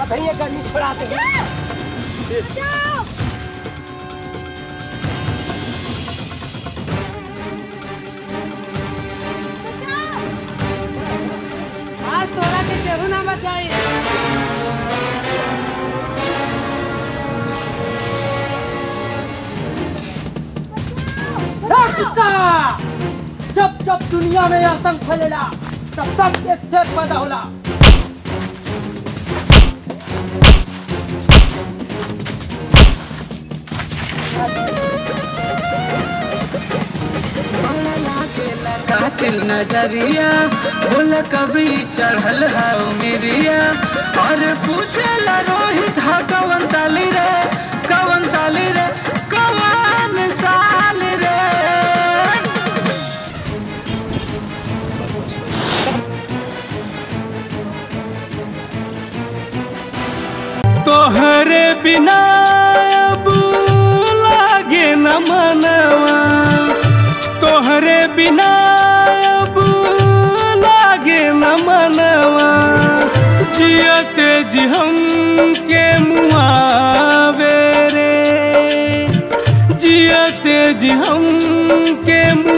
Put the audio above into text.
अब ये गर्मी छोड़ा देंगे। आज तोरा के केहू ना बचाई। जब जब दुनिया में आतंक फैलेला तब तक एक से पैदा होला। कातिल नजरिया बोला कभी चढ़ल है उमिरिया और पूछला रोहित हा कवन साली रे कवन साली रे कवन साल रे। तोहरे बिना अब लागे न मनवा तोहरे बिना अब लागे न मनवा जियते जी हम के मुआवे रे जियते जी हम के